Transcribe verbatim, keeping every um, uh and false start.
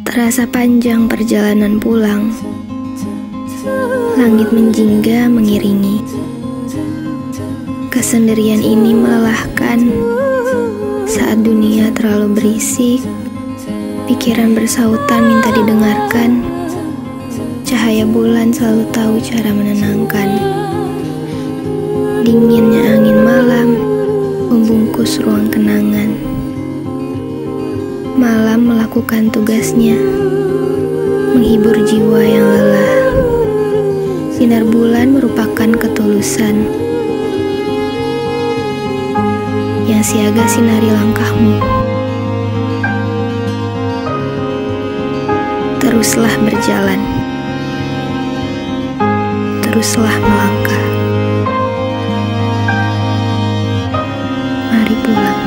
Terasa panjang perjalanan pulang. Langit menjingga mengiringi. Kesendirian ini melelahkan. Saat dunia terlalu berisik, pikiran bersautan minta didengarkan. Cahaya bulan selalu tahu cara menenangkan. Dinginnya angin malam membungkus ruang kenangan. Malam melakukan tugasnya, menghibur jiwa yang lelah. Sinar bulan merupakan ketulusan yang siaga sinari langkahmu. Teruslah berjalan, teruslah melangkah. Mari pulang.